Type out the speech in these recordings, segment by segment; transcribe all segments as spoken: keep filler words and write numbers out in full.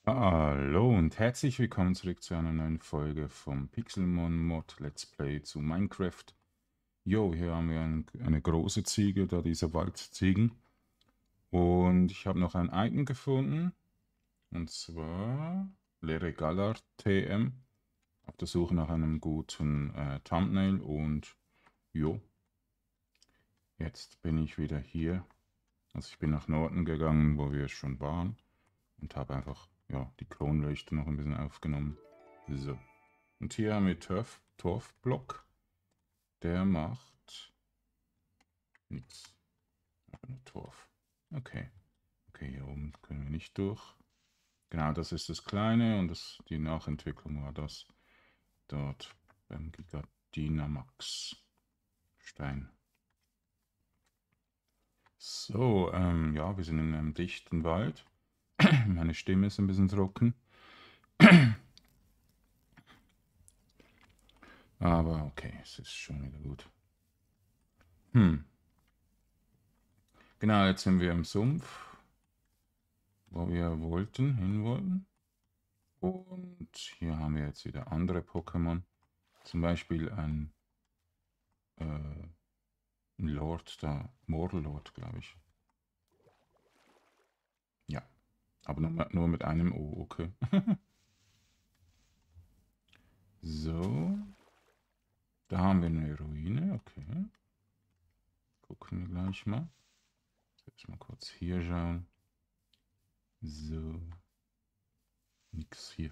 Hallo und herzlich willkommen zurück zu einer neuen Folge vom Pixelmon Mod Let's Play zu Minecraft. Jo, hier haben wir ein, eine große Ziege, da diese Waldziegen. Und ich habe noch ein Icon gefunden, und zwar Lere Galar T M. Auf der Suche nach einem guten äh, Thumbnail und jo, jetzt bin ich wieder hier. Also ich bin nach Norden gegangen, wo wir schon waren und habe einfach ja, die Kronleuchter noch ein bisschen aufgenommen. So. Und hier haben wir Turf, Torfblock. Der macht nichts. Einfach nur Torf. Okay. Okay, hier oben können wir nicht durch. Genau, das ist das Kleine und das, die Nachentwicklung war das dort beim Gigadynamax Stein. So, ähm, ja, wir sind in einem dichten Wald. Meine Stimme ist ein bisschen trocken. Aber okay, es ist schon wieder gut. Hm. Genau, jetzt sind wir im Sumpf, wo wir wollten, hin wollten. Und hier haben wir jetzt wieder andere Pokémon. Zum Beispiel ein, äh, ein Lord da, Morlord, glaube ich. Ja, aber nur, nur mit einem O, okay. So, da haben wir eine Ruine, okay. Gucken wir gleich mal. Jetzt mal kurz hier schauen. So, nix hier.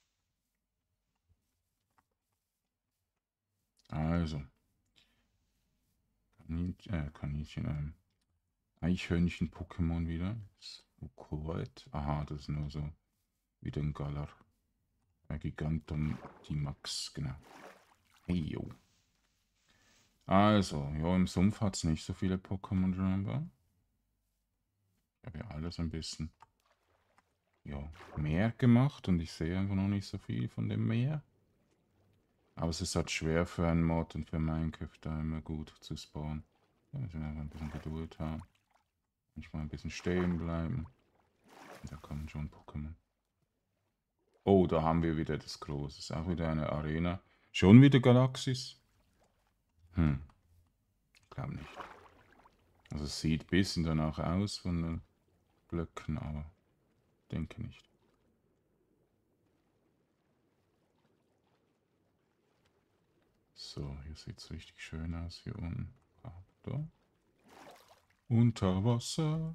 Also, Kaninchen, äh, Kaninchen, ähm, Eichhörnchen-Pokémon wieder. Smokoid. Aha, das ist nur so wie den Galar. Äh, Gigantum, die Max, genau. Hey, yo. Also, ja, im Sumpf hat es nicht so viele Pokémon scheinbar. Ich habe ja alles ein bisschen, ja, mehr gemacht und ich sehe einfach noch nicht so viel von dem Meer. Aber es ist halt schwer für einen Mod und für Minecraft da immer gut zu spawnen. Da müssen wir einfach ein bisschen Geduld haben. Manchmal ein bisschen stehen bleiben. Und da kommen schon Pokémon. Oh, da haben wir wieder das Große. Ist auch wieder eine Arena. Schon wieder Galaxis? Hm, glaube nicht. Also es sieht ein bisschen danach aus von den Blöcken, aber denke nicht. So, hier sieht es richtig schön aus hier unten. Ah, da. Unter Wasser.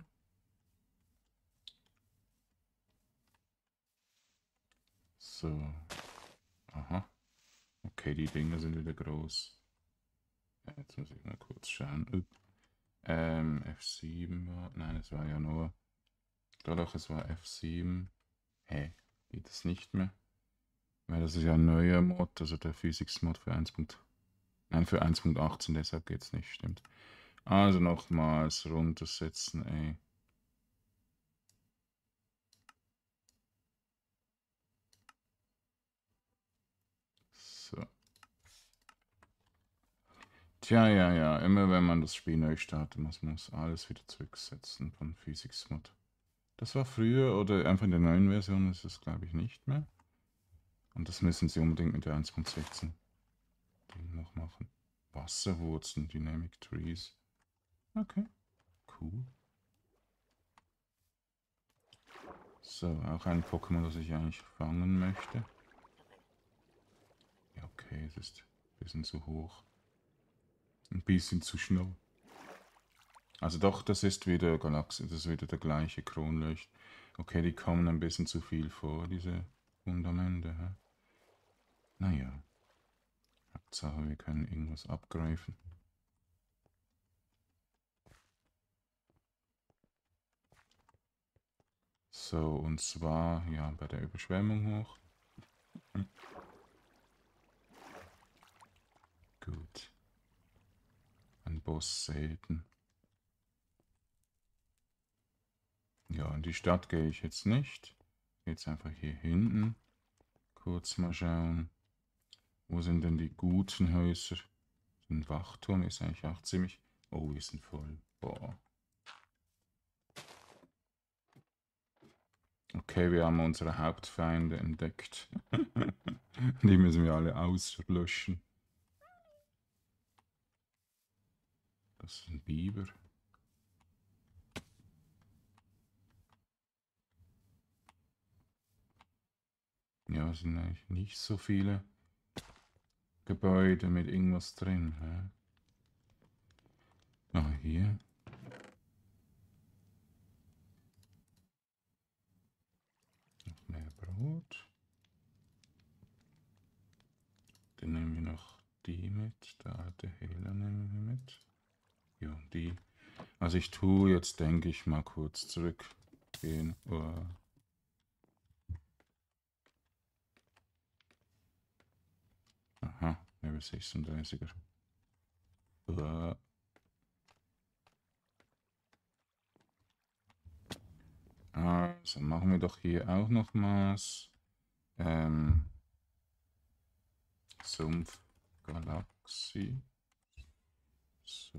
So. Aha. Okay, die Dinger sind wieder groß. Ja, jetzt muss ich mal kurz schauen. Upp. Ähm, F sieben war. Nein, es war ja nur. Doch, doch, es war F sieben. Hä? Geht das nicht mehr? Weil das ist ja ein neuer Mod, also der Physics-Mod für eins. Nein, für eins Punkt achtzehn, deshalb geht's nicht, stimmt. Also nochmals runtersetzen, ey. So. Tja, ja, ja, immer wenn man das Spiel neu startet, muss man alles wieder zurücksetzen von Physics Mod. Das war früher oder einfach in der neuen Version ist es, glaube ich, nicht mehr. Und das müssen sie unbedingt mit der eins Punkt sechzehn noch machen. Wasserwurzeln, Dynamic Trees. Okay, cool. So, auch ein Pokémon, das ich eigentlich fangen möchte. Ja, okay, es ist ein bisschen zu hoch. Ein bisschen zu schnell. Also doch, das ist wieder Galaxie, das ist wieder der gleiche Kronleucht. Okay, die kommen ein bisschen zu viel vor, diese Fundamente. Hä? Naja, Hauptsache wir können irgendwas abgreifen. So, und zwar, ja, bei der Überschwemmung hoch. Hm. Gut. Ein Boss selten. Ja, in die Stadt gehe ich jetzt nicht. Jetzt einfach hier hinten. Kurz mal schauen. Wo sind denn die guten Häuser? Ein Wachturm ist eigentlich auch ziemlich... Oh, wir sind voll. Boah. Okay, wir haben unsere Hauptfeinde entdeckt. Die müssen wir alle auslöschen. Das ist ein Biber. Ja, es sind eigentlich nicht so viele Gebäude mit irgendwas drin. Hä? Ah, hier. Noch mehr Brot. Dann nehmen wir noch die mit. Der alte Hehler nehmen wir mit. Ja, die. Also ich tue jetzt, denke ich, mal kurz zurückgehen. Oh. Aha, Level sechsunddreißiger. Oh. Also machen wir doch hier auch noch was. Ähm, Sumpf Galaxie. So.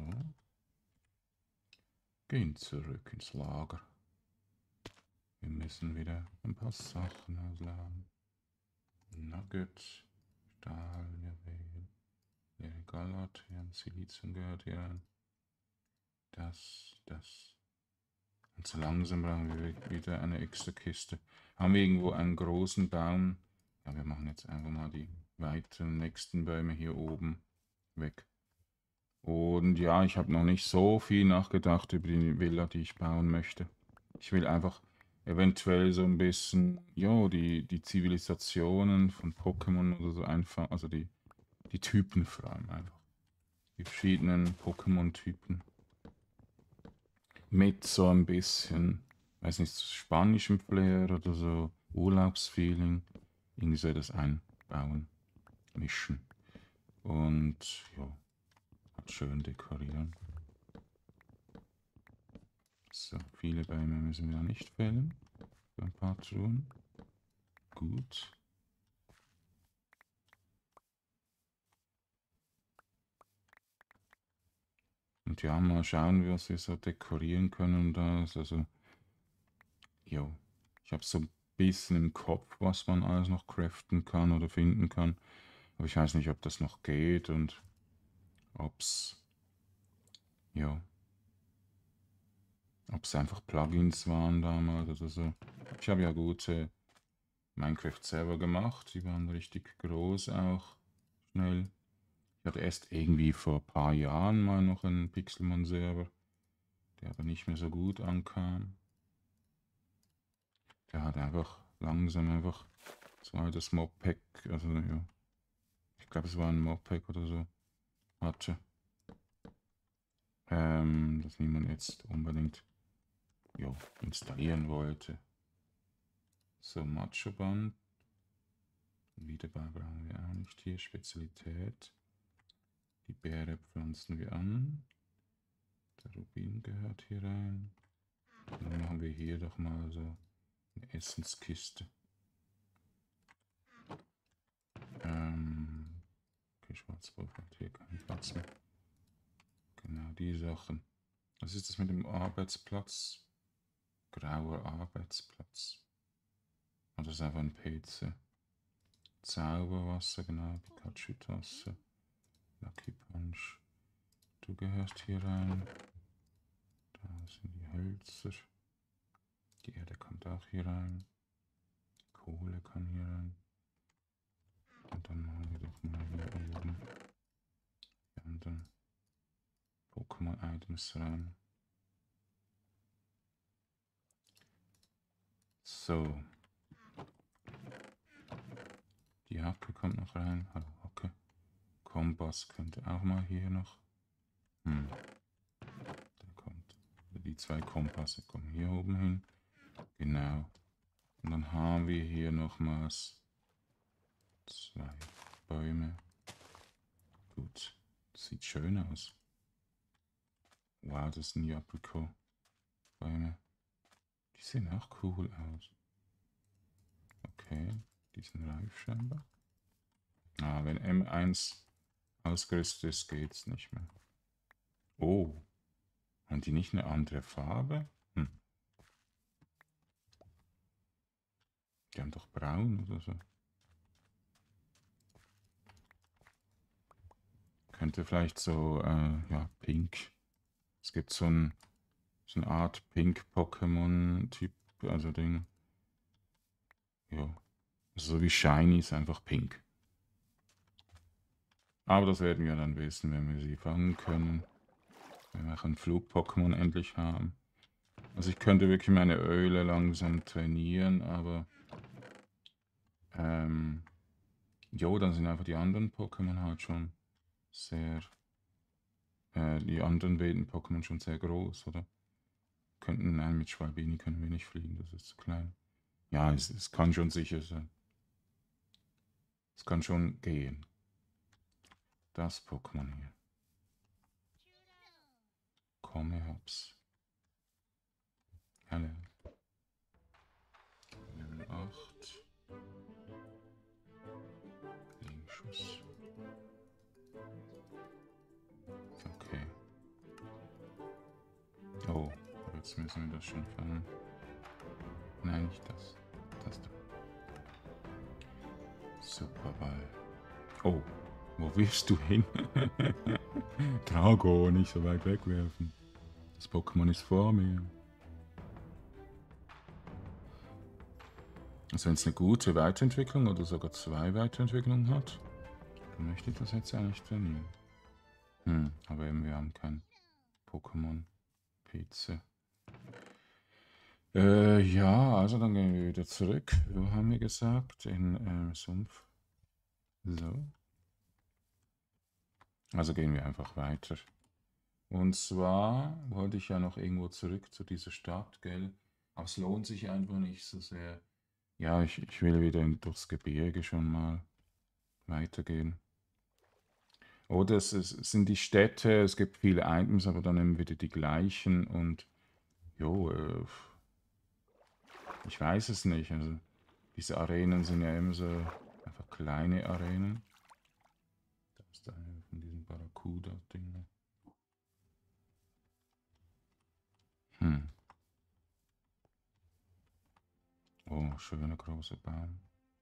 Gehen zurück ins Lager. Wir müssen wieder ein paar Sachen ausladen. Nugget, Stahl, Juwel, leere Galathean, Silizium gehört hier rein. Das, das. Und so langsam brauchen wir wieder eine extra Kiste. Haben wir irgendwo einen großen Baum? Ja, wir machen jetzt einfach mal die weiteren nächsten Bäume hier oben weg. Und ja, ich habe noch nicht so viel nachgedacht über die Villa, die ich bauen möchte. Ich will einfach eventuell so ein bisschen, ja, die, die Zivilisationen von Pokémon oder so einfach, also die, die Typen vor allem einfach. Die verschiedenen Pokémon-Typen. Mit so ein bisschen, weiß nicht, so spanischem Flair oder so Urlaubsfeeling. Irgendwie soll das einbauen, mischen. Und ja, schön dekorieren. So, viele Bäume müssen wir nicht fällen. Für ein paar Truhen. Gut. Und ja, mal schauen, was wir so dekorieren können und das. Also, jo. Ich habe so ein bisschen im Kopf, was man alles noch craften kann oder finden kann. Aber ich weiß nicht, ob das noch geht und ob's, ja, ob es einfach Plugins waren damals oder so. Ich habe ja gute Minecraft selber gemacht. Die waren richtig groß auch. Schnell. Ich hatte erst irgendwie vor ein paar Jahren mal noch einen Pixelmon-Server, der aber nicht mehr so gut ankam. Der hat einfach langsam einfach, das war das Mobpack, also ja, ich glaube es war ein Mobpack oder so, hatte. Ähm, das niemand jetzt unbedingt jo, installieren wollte. So, Macho-Band. Wiederbei brauchen wir auch nicht hier. Spezialität. Die Beere pflanzen wir an. Der Rubin gehört hier rein. Und dann machen wir hier doch mal so eine Essenskiste. Ähm, okay, Schwarzwolf hat hier keinen Platz mehr. Genau, die Sachen. Was ist das mit dem Arbeitsplatz? Grauer Arbeitsplatz. Und das ist einfach ein Pilze. Zauberwasser, genau, Pikachu-Tasse. Lucky Punch. Du gehörst hier rein. Da sind die Hölzer. Die Erde kommt auch hier rein. Kohle kann hier rein. Und dann machen wir doch mal hier oben die anderen Pokémon-Items rein. So. Die Hacke kommt noch rein. Hallo Hacke. Kompass könnte auch mal hier noch. Hm. Der kommt. Die zwei Kompasse kommen hier oben hin. Genau. Und dann haben wir hier nochmals zwei Bäume. Gut. Das sieht schön aus. Wow, das sind die Aprikot-Bäume. Die sehen auch cool aus. Okay, die sind reif scheinbar. Ah, wenn M eins ausgerüstet ist, geht's nicht mehr. Oh, haben die nicht eine andere Farbe? Hm. Die haben doch braun oder so. Könnte vielleicht so, äh, ja, pink. Es gibt so, ein, so eine Art Pink-Pokémon-Typ, also Ding. Ja, so wie Shiny ist einfach pink. Aber das werden wir dann wissen, wenn wir sie fangen können. Wenn wir auch ein Flug-Pokémon endlich haben. Also ich könnte wirklich meine Öle langsam trainieren, aber... Ähm... Jo, dann sind einfach die anderen Pokémon halt schon sehr... Äh, die anderen wilden Pokémon schon sehr groß, oder? Könnten, nein, mit Schwalbini können wir nicht fliegen, das ist zu klein. Ja, es, es kann schon sicher sein. Es kann schon gehen. Das Pokémon hier. Comehops. Hallo. Level acht. Gegenschuss. Okay. Oh, jetzt müssen wir das schon fangen. Nein, nicht das. Das da. Superball. Oh, wo wirfst du hin? Drago, nicht so weit wegwerfen. Das Pokémon ist vor mir. Also wenn es eine gute Weiterentwicklung oder sogar zwei Weiterentwicklungen hat, dann möchte ich das jetzt eigentlich trainieren. Hm, aber eben wir haben kein Pokémon-P C. Äh, ja, also dann gehen wir wieder zurück. Wo haben wir gesagt? In äh, Sumpf. So. Also gehen wir einfach weiter. Und zwar wollte ich ja noch irgendwo zurück zu dieser Stadt, gell? Aber es lohnt sich einfach nicht so sehr. Ja, ich, ich will wieder in, durchs Gebirge schon mal weitergehen. Oder es, es sind die Städte, es gibt viele Items, aber dann eben wieder die gleichen und jo, äh, ich weiß es nicht. Also diese Arenen sind ja immer so einfach kleine Arenen. Da ist eine von diesen Barracuda-Dingen. Hm. Oh, schöner großer Baum.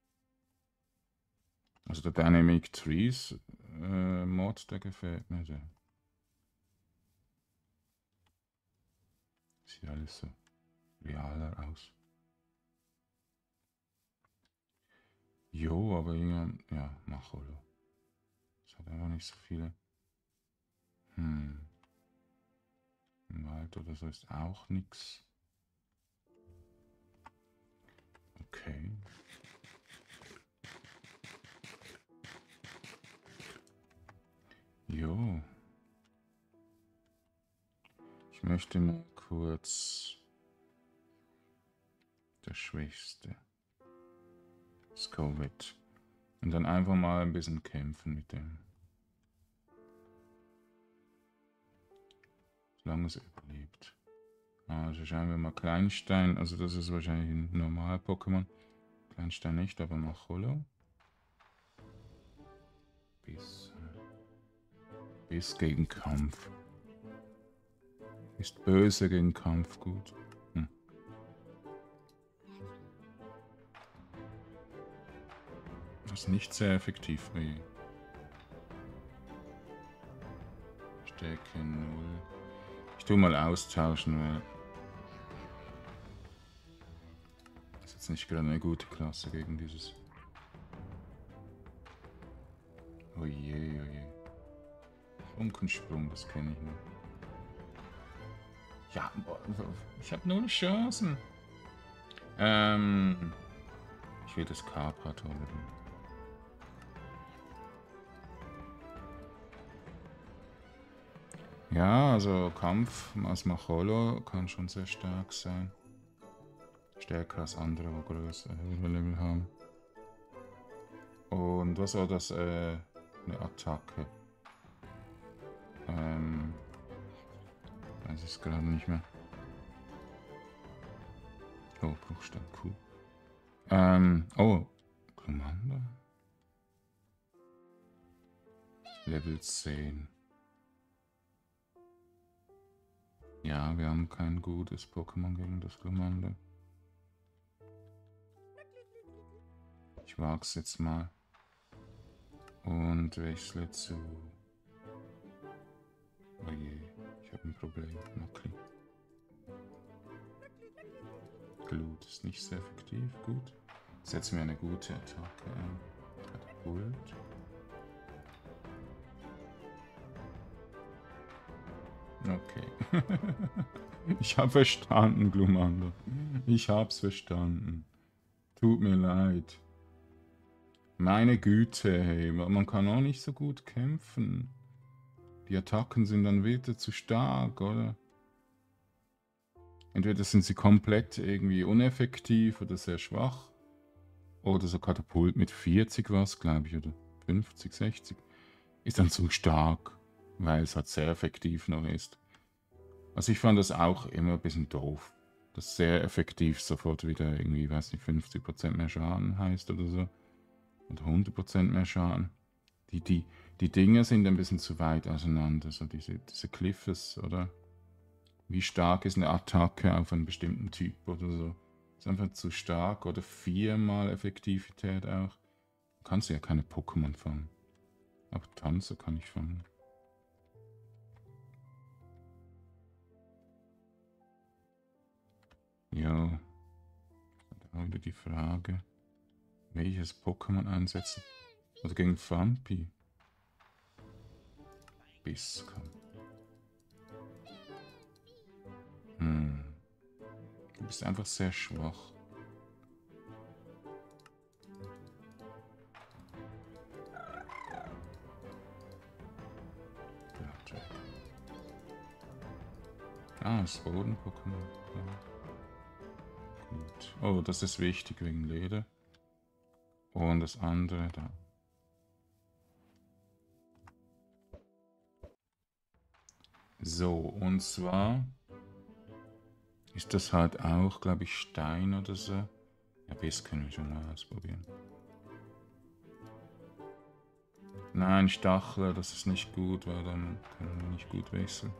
Also der Dynamic Trees äh, Mod, der gefällt mir sehr. Sieht alles so realer aus. Jo, aber irgendwie, ja, Macholo. Es hat einfach nicht so viele. Hm. Im Wald oder so ist auch nichts. Okay. Jo. Ich möchte mal kurz das Schwächste. Scovit. Und dann einfach mal ein bisschen kämpfen mit dem. Solange es überlebt. Also schauen wir mal Kleinstein. Also das ist wahrscheinlich ein normal Pokémon. Kleinstein nicht, aber Macholo. Biss. Biss gegen Kampf. Ist böse gegen Kampf gut. Hm. Das ist nicht sehr effektiv. Wie Stärke null. Ich tue mal austauschen, weil das ist jetzt nicht gerade eine gute Klasse gegen dieses. Oje, oje. Funkensprung, das kenne ich nicht. Ja, ich habe null Chancen. Ähm, ich will das Carpath holen. Ja, also Kampf als Macholo kann schon sehr stark sein. Stärker als andere, wo größere Level haben. Und was war das? Äh, eine Attacke. Ähm, weiß ich es gerade nicht mehr. Oh, Bruchstein, cool. Ähm, oh, Commander. Level zehn. Ja, wir haben kein gutes Pokémon gegen das Glumanda. Ich wage es jetzt mal. Und wechsle zu... Oh je, ich habe ein Problem. Knuckly. Glut ist nicht sehr effektiv. Gut. Setzen wir eine gute Attacke ein. Katapult. Okay. Ich habe verstanden, Glumanda. Ich hab's verstanden. Tut mir leid. Meine Güte, hey, man kann auch nicht so gut kämpfen. Die Attacken sind dann wieder zu stark, oder? Entweder sind sie komplett irgendwie uneffektiv oder sehr schwach. Oder so Katapult mit vierzig was, glaube ich, oder fünfzig, sechzig. Ist dann zu stark, weil es halt sehr effektiv noch ist. Also ich fand das auch immer ein bisschen doof. Dass sehr effektiv sofort wieder irgendwie, weiß nicht, fünfzig Prozent mehr Schaden heißt oder so. Und hundert Prozent mehr Schaden. Die, die, die Dinge sind ein bisschen zu weit auseinander, so diese, diese Cliffes, oder? Wie stark ist eine Attacke auf einen bestimmten Typ oder so? Ist einfach zu stark oder viermal Effektivität auch. Kannst du ja keine Pokémon fangen. Aber Tanzer kann ich fangen. Ja. Da wieder die Frage, welches Pokémon einsetzen? Also gegen Fampi. Biss kann. Hm. Du bist einfach sehr schwach. Ah, das Boden-Pokémon. Ja. Gut. Oh, das ist wichtig wegen Leder. Und das andere da. So, und zwar ist das halt auch, glaube ich, Stein oder so. Ja, Biss können wir schon mal ausprobieren. Nein, Stachler, das ist nicht gut, weil dann können wir nicht gut wechseln.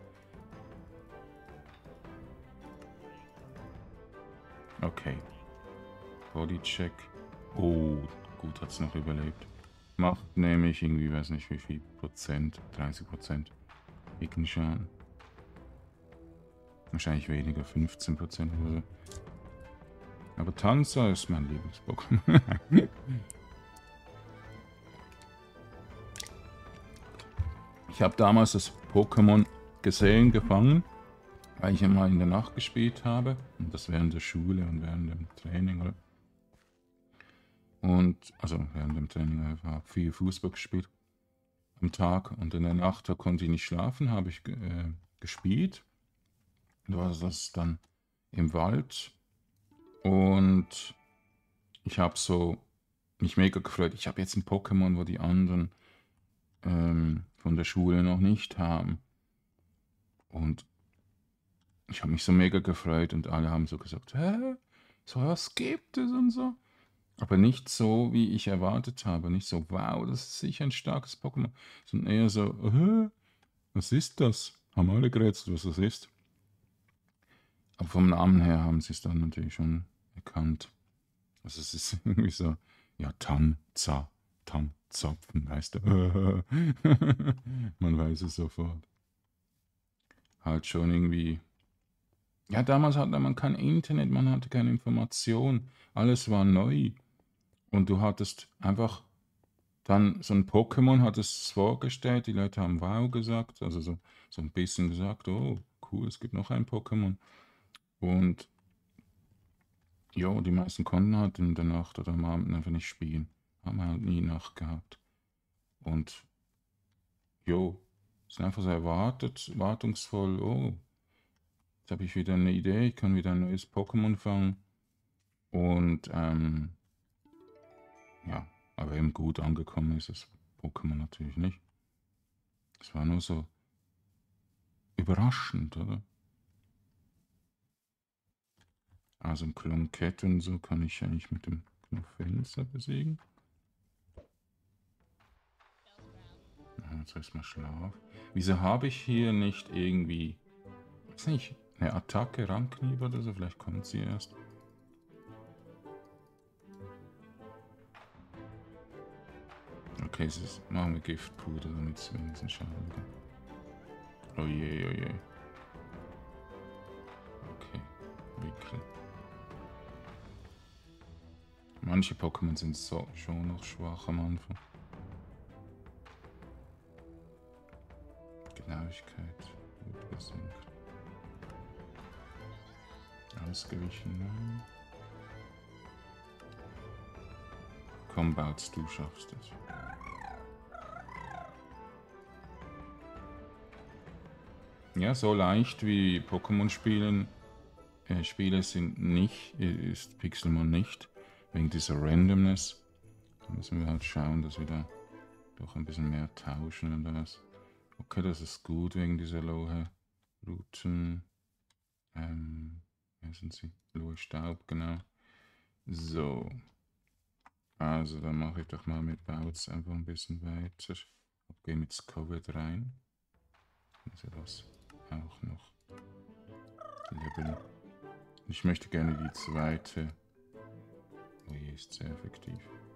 Okay. Bodycheck. Oh, gut, hat es noch überlebt. Macht nämlich irgendwie, weiß nicht wie viel Prozent, dreißig Prozent Gegenschaden. Wahrscheinlich weniger, fünfzehn Prozent oder so. Aber Tanzer ist mein Lieblings-Pokémon. Ich habe damals das Pokémon gesehen, gefangen, weil ich immer in der Nacht gespielt habe. Und das während der Schule und während dem Training. Oder? Und, also während dem Training habe ich viel Fußball gespielt. Am Tag und in der Nacht, da konnte ich nicht schlafen, habe ich äh, gespielt. Da war das dann im Wald. Und ich habe so mich mega gefreut. Ich habe jetzt ein Pokémon, wo die anderen ähm, von der Schule noch nicht haben. Und ich habe mich so mega gefreut und alle haben so gesagt, hä, so was gibt es und so. Aber nicht so, wie ich erwartet habe. Nicht so, wow, das ist sicher ein starkes Pokémon. Sondern eher so, hä, was ist das? Haben alle gerätselt, was das ist. Aber vom Namen her haben sie es dann natürlich schon erkannt. Also es ist irgendwie so, ja, Tanza, Tanzapfen heißt er. Man weiß es sofort. Halt schon irgendwie. Ja, damals hatte man kein Internet, man hatte keine Information. Alles war neu. Und du hattest einfach dann so ein Pokémon, hattest es vorgestellt, die Leute haben wow gesagt, also so, so ein bisschen gesagt, oh, cool, es gibt noch ein Pokémon. Und ja, die meisten konnten halt in der Nacht oder am Abend einfach nicht spielen. Haben halt nie Nacht gehabt. Und jo, sind einfach so erwartet, erwartungsvoll, oh, jetzt habe ich wieder eine Idee, ich kann wieder ein neues Pokémon fangen. Und ähm, ja, aber eben gut angekommen ist das Pokémon natürlich nicht. Es war nur so überraschend, oder? Also ein Klonkett und so kann ich eigentlich mit dem Knopfenster besiegen. Jetzt erstmal Schlaf. Wieso habe ich hier nicht irgendwie, weiß nicht, eine Attacke, Ranknieb oder so? Vielleicht kommt sie erst. Okay, es ist, machen wir Giftpuder, damit es wenigstens schaden kann. Oh je, oh je. Okay, Wickel. Manche Pokémon sind so schon noch schwach am Anfang. Genauigkeit. Ausgewichen, nein. Komm, Bautz, du schaffst es. Ja, so leicht wie Pokémon spielen äh, Spiele sind nicht, ist Pixelmon nicht, wegen dieser Randomness. Da müssen wir halt schauen, dass wir da doch ein bisschen mehr tauschen und das. Okay, das ist gut wegen dieser Lohe-Routen. Ähm, wer sind sie? Lohe Staub, genau. So. Also, dann mache ich doch mal mit Bautz einfach ein bisschen weiter. Gehe mit Scoville rein. Also das auch noch leveln. Ich möchte gerne die zweite. Oh je, ist sehr effektiv.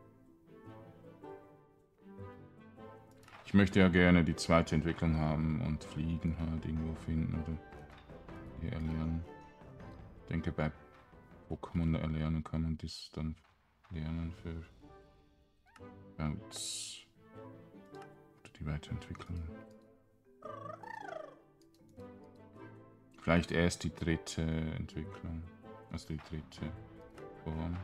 Ich möchte ja gerne die zweite Entwicklung haben und Fliegen halt irgendwo finden oder hier erlernen. Ich denke, bei Pokémon erlernen kann man das dann lernen für Bouts oder die Weiterentwicklung. Vielleicht erst die dritte Entwicklung, also die dritte Form.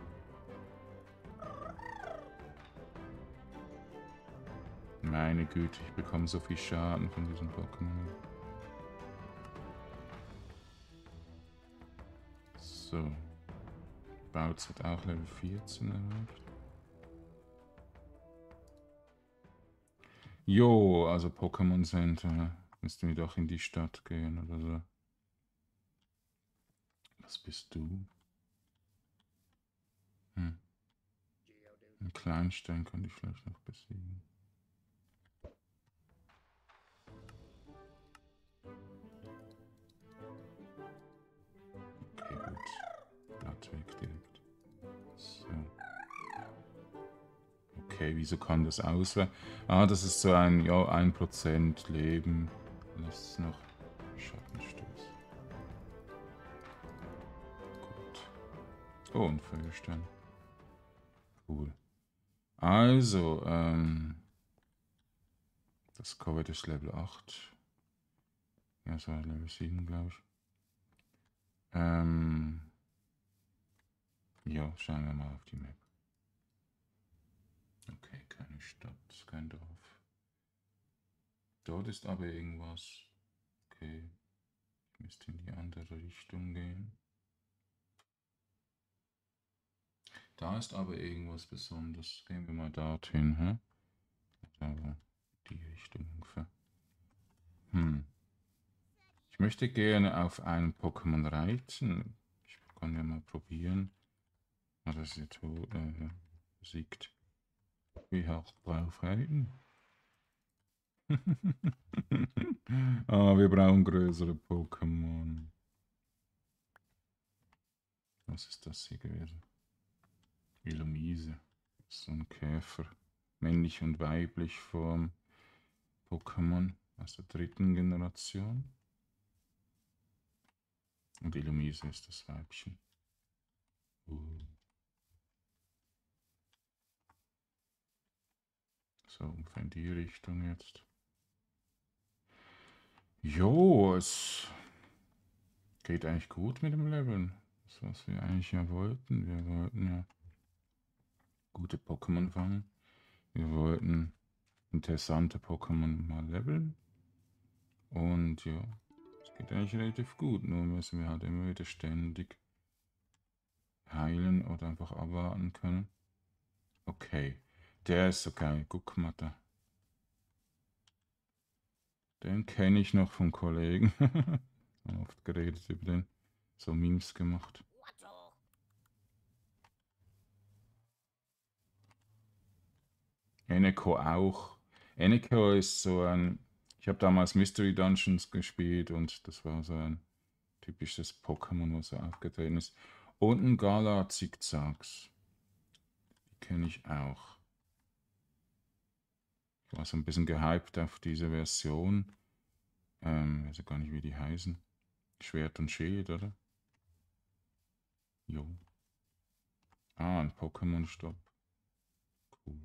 Meine Güte, ich bekomme so viel Schaden von diesem Pokémon. So. Bautz hat auch Level vierzehn erreicht. Jo, also Pokémon Center. Müssten wir doch in die Stadt gehen oder so. Was bist du? Hm. Einen Kleinstein könnte ich vielleicht noch besiegen. Okay, gut. Blatt weg direkt. So. Okay, wieso kann das auswählen? Ah, das ist so ein, ja, ein Prozent Leben. Das ist noch Schattenstoß. Gut. Oh, ein Feuerstein. Cool. Also, ähm... das Covet ist Level acht. Ja, so Level sieben, glaube ich. Ähm... Ja, schauen wir mal auf die Map. Okay, keine Stadt, kein Dorf. Dort ist aber irgendwas. Okay. Ich müsste in die andere Richtung gehen. Da ist aber irgendwas Besonderes. Gehen wir mal dorthin, hä? Aber die Richtung ungefähr. Hm. Ich möchte gerne auf einen Pokémon reiten. Ich kann ja mal probieren. Ah, das ist jetzt äh, besiegt. Wie hoch drauf reiten? Ah, wir brauchen größere Pokémon. Was ist das hier gewesen? Illumise. So ein Käfer. Männlich und weiblich Form. Pokémon aus der dritten Generation. Und Illumise ist das Weibchen. Uh. So, ungefähr in die Richtung jetzt. Jo, es geht eigentlich gut mit dem Leveln. Das, was wir eigentlich ja wollten. Wir wollten ja gute Pokémon fangen. Wir wollten interessante Pokémon mal leveln. Und ja, es geht eigentlich relativ gut. Nur müssen wir halt immer wieder ständig heilen oder einfach abwarten können. Okay, der ist okay. Guck mal da. Den kenne ich noch vom Kollegen. Haben oft geredet über den. So Memes gemacht. Eneko auch. Eneko ist so ein... Ich habe damals Mystery Dungeons gespielt und das war so ein typisches Pokémon, was so aufgetreten ist. Und ein Gala Zickzacks. Die kenne ich auch. Ich war so ein bisschen gehypt auf diese Version. Ähm, weiß ja gar nicht, wie die heißen. Schwert und Schild, oder? Jo. Ah, ein Pokémon-Stopp. Cool.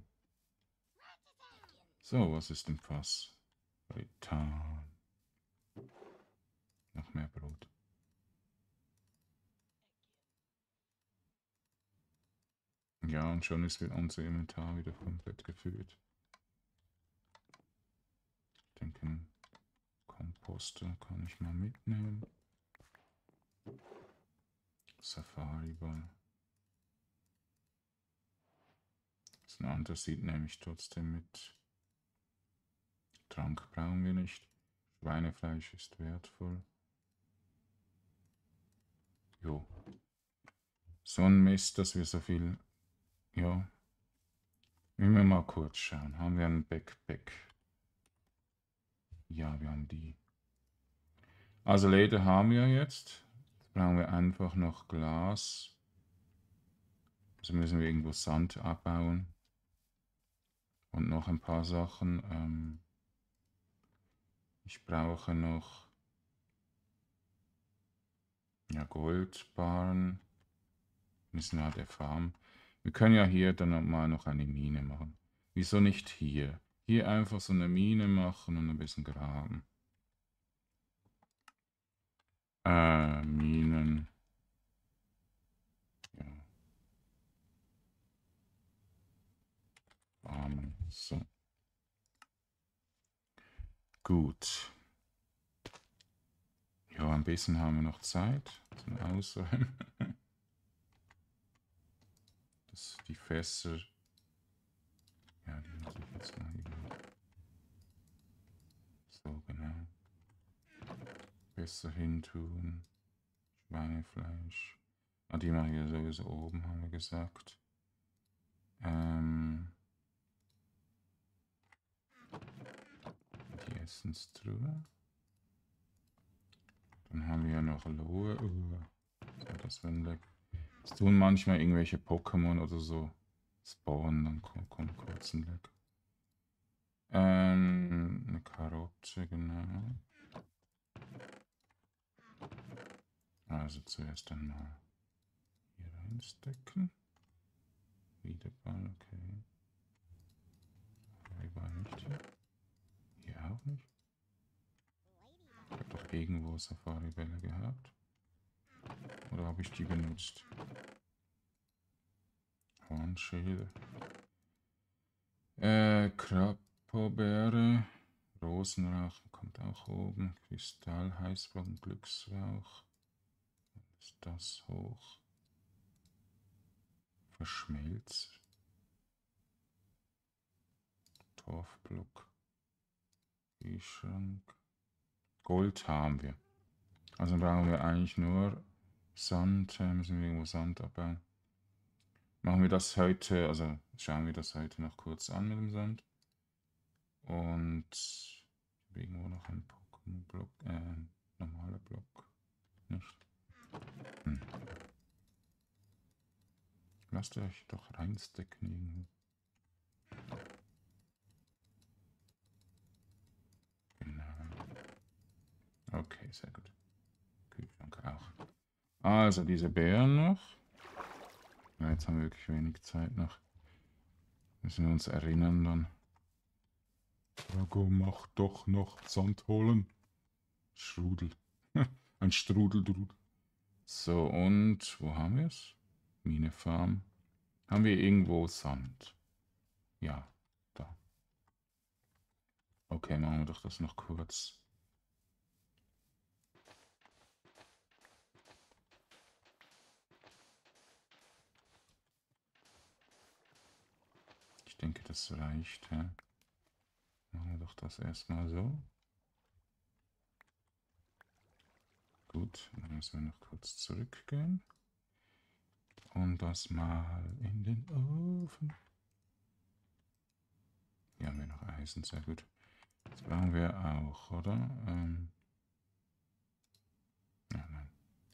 So, was ist im Fass? Retan. Noch mehr Brot. Ja, und schon ist unser Inventar wieder komplett gefüllt. Ich denke, einen Komposter kann ich mal mitnehmen. Safari-Ball. Das ein anderes sieht nämlich trotzdem mit. Trank brauchen wir nicht. Schweinefleisch ist wertvoll. Jo. So ein Mist, dass wir so viel. Ja. Wenn wir mal kurz schauen. Haben wir ein Backpack? Ja, wir haben die. Also Leder haben wir jetzt. Jetzt brauchen wir einfach noch Glas. Also müssen wir irgendwo Sand abbauen. Und noch ein paar Sachen. Ähm, ich brauche noch ja, Goldbarren. Müssen wir halt erfahren. Wir können ja hier dann mal noch eine Mine machen. Wieso nicht hier? Hier einfach so eine Mine machen und ein bisschen graben. Äh, Minen. Ja. Farmen. So. Gut. Ja, ein bisschen haben wir noch Zeit zum Ausräumen. Das, die Fässer. Ja, die muss ich jetzt mal hier. So, genau. Besser hintun. Schweinefleisch. Ah, die mache ich ja sowieso oben, haben wir gesagt. Ähm. Die Essenstruhe. Dann haben wir ja noch Lohe. Uh, so, das werden weg. Es tun manchmal irgendwelche Pokémon oder so spawnen, dann kommt, kommt kurz ein Leck. Ähm, eine Karotte, genau. Also zuerst einmal hier reinstecken. Wieder Ball, okay. Hier war nicht hier. Hier auch nicht. Ich habe doch irgendwo Safari-Bälle gehabt. Oder habe ich die benutzt? Hornschilde. Äh, Krapobeere. Rosenrauch kommt auch oben. Kristall, Heißblocken, Glücksrauch. Ist das hoch? Verschmelzer. Torfblock. Schrank. Gold haben wir. Also brauchen wir eigentlich nur Sand. Müssen wir irgendwo Sand abbauen. Machen wir das heute, also schauen wir das heute noch kurz an mit dem Sand. Und irgendwo noch ein Pokémon-Block, äh, ein normaler Block. Nicht? Hm. Lasst euch doch reinstecken irgendwo. Genau. Okay, sehr gut. Kühlschrank auch. Also diese Beeren noch. Ja, jetzt haben wir wirklich wenig Zeit noch. Müssen wir uns erinnern dann. Drago, mach doch noch Sand holen. Strudel. Ein Strudeldrudel. So, und wo haben wir es? Minefarm. Haben wir irgendwo Sand? Ja, da. Okay, machen wir doch das noch kurz. Ich denke, das reicht. Ja? Machen wir doch das erstmal so. Gut, dann müssen wir noch kurz zurückgehen. Und das mal in den Ofen. Hier haben wir noch Eisen, sehr gut. Das brauchen wir auch, oder? Ähm ja, nein.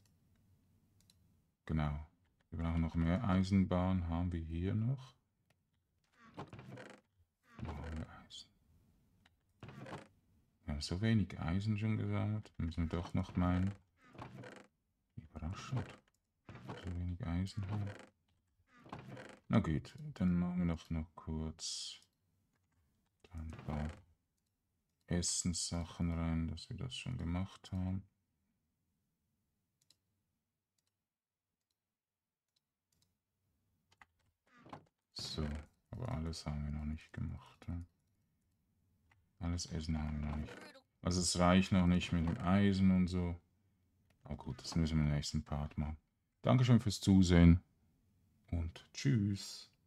Genau. Wir brauchen noch mehr Eisenbahn. Haben wir hier noch? Wo haben wir Eisen? haben so wenig Eisen schon gesammelt. Müssen wir doch noch meinen. Überraschend. So wenig Eisen haben. Na gut, dann machen wir noch, noch kurz ein paar Essenssachen rein, dass wir das schon gemacht haben. So, aber alles haben wir noch nicht gemacht. Ja. Alles Essen haben wir noch nicht. Also es reicht noch nicht mit dem Eisen und so. Aber gut, das müssen wir im nächsten Part machen. Dankeschön fürs Zusehen und tschüss.